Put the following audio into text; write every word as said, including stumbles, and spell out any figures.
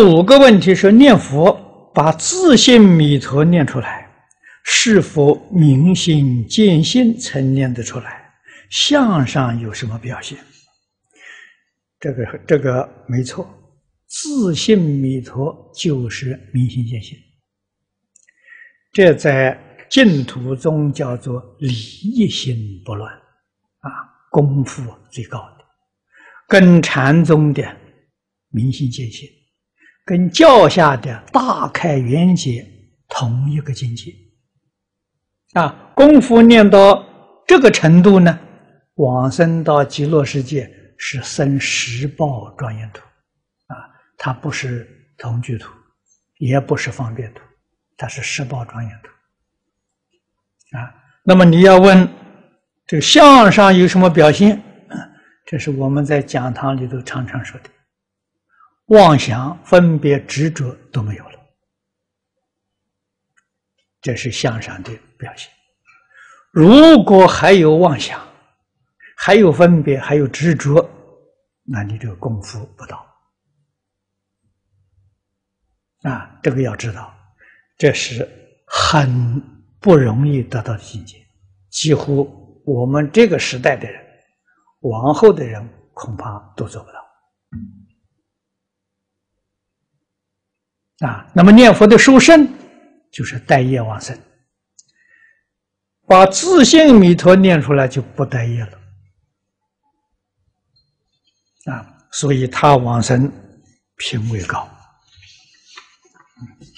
五个问题是念佛，把自性弥陀念出来，是否明心见性才念得出来？相上有什么表现？这个这个没错，自性弥陀就是明心见性，这在净土中叫做理一心不乱啊，功夫最高的，跟禅宗的明心见性，跟教下的大开圆解同一个境界啊。功夫念到这个程度呢，往生到极乐世界是生十报庄严土啊，它不是同居土，也不是方便土，它是十报庄严土啊。那么你要问这个相上有什么表现？啊，这是我们在讲堂里头常常说的，妄想、分别、执着都没有了，这是相上的表现。如果还有妄想，还有分别，还有执着，那你这个功夫不到啊！这个要知道，这是很不容易得到的境界，几乎我们这个时代的人，往后的人恐怕都做不到啊。那么念佛的殊胜，就是带业往生，把自性弥陀念出来，就不带业了。啊，所以他往生品位高。嗯